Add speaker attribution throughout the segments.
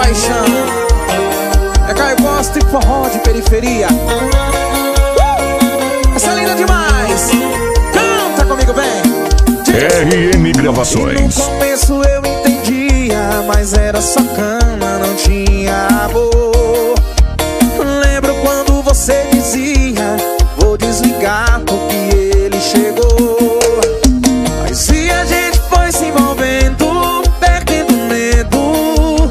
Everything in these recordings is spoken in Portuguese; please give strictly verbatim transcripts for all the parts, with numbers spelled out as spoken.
Speaker 1: paixão. É Caio Costa e forró de periferia. uh! Essa é linda demais. Canta comigo, vem.
Speaker 2: R M Gravações.
Speaker 1: E no começo eu entendia, mas era só cana, não tinha amor. Lembro quando você dizia: vou desligar porque ele chegou. Mas se a gente foi se envolvendo, perdendo medo,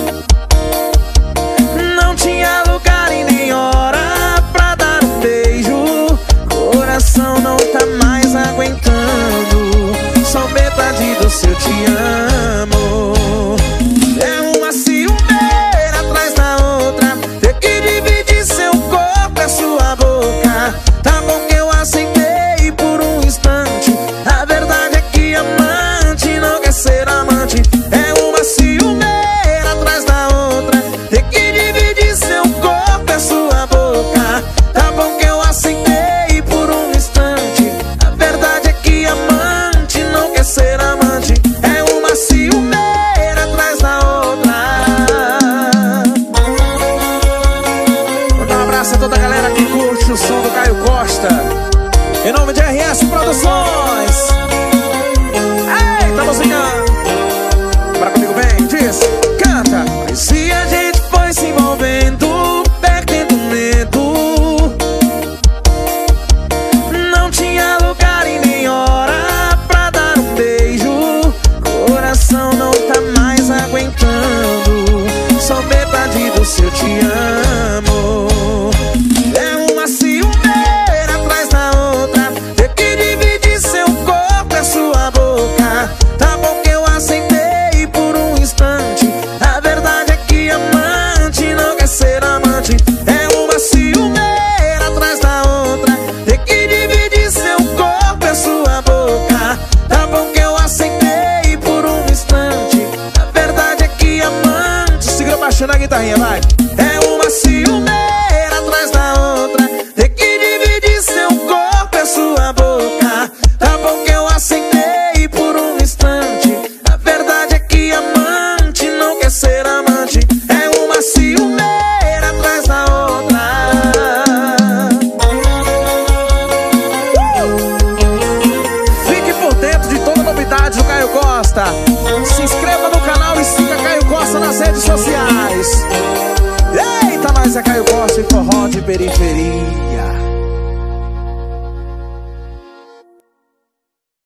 Speaker 1: não tinha lugar e nem hora pra dar um beijo. Coração não tá mais aguentando, só metade do seu te amo. É uma ciumeira atrás da outra, ter que dividir seu corpo e sua boca. Tá bom que eu aceitei por um instante, a verdade é que amante não quer ser amante. É uma ciumeira atrás da outra, ter que dividir seu corpo e sua boca. Tá bom que eu aceitei por um instante, a verdade é que amante não quer ser amante. É uma ciumeira atrás da outra. Vou dar um abraço a toda a galera que curte o som do Caio Costa, em nome de R S Produções. Eita, musiquinha. Bora comigo, bem, diz, canta. Mas se a gente foi se envolvendo, perdendo medo, não tinha lugar e nem hora pra dar um beijo. Coração não tá mais aguentando, só metade do seu te amo. É uma ciumeira atrás da outra, ter que dividir seu corpo e sua boca. Tá bom que eu aceitei por um instante, a verdade é que amante não quer ser amante. É uma ciumeira atrás da outra, ter que dividir seu corpo e sua boca. Tá bom que eu aceitei por um instante, a verdade é que amante. Segura baixando a guitarrinha, vai. É uma ciumeira atrás da outra, ter que dividir seu corpo e sua boca. Tá bom que eu aceitei por um instante, a verdade é que amante não quer ser amante. É uma ciumeira atrás da outra. uh! Fique por dentro de toda novidade do Caio Costa. Se inscreva no canal e siga Caio Costa nas redes sociais. Eita, nós é Caio Costa e forró de periferia.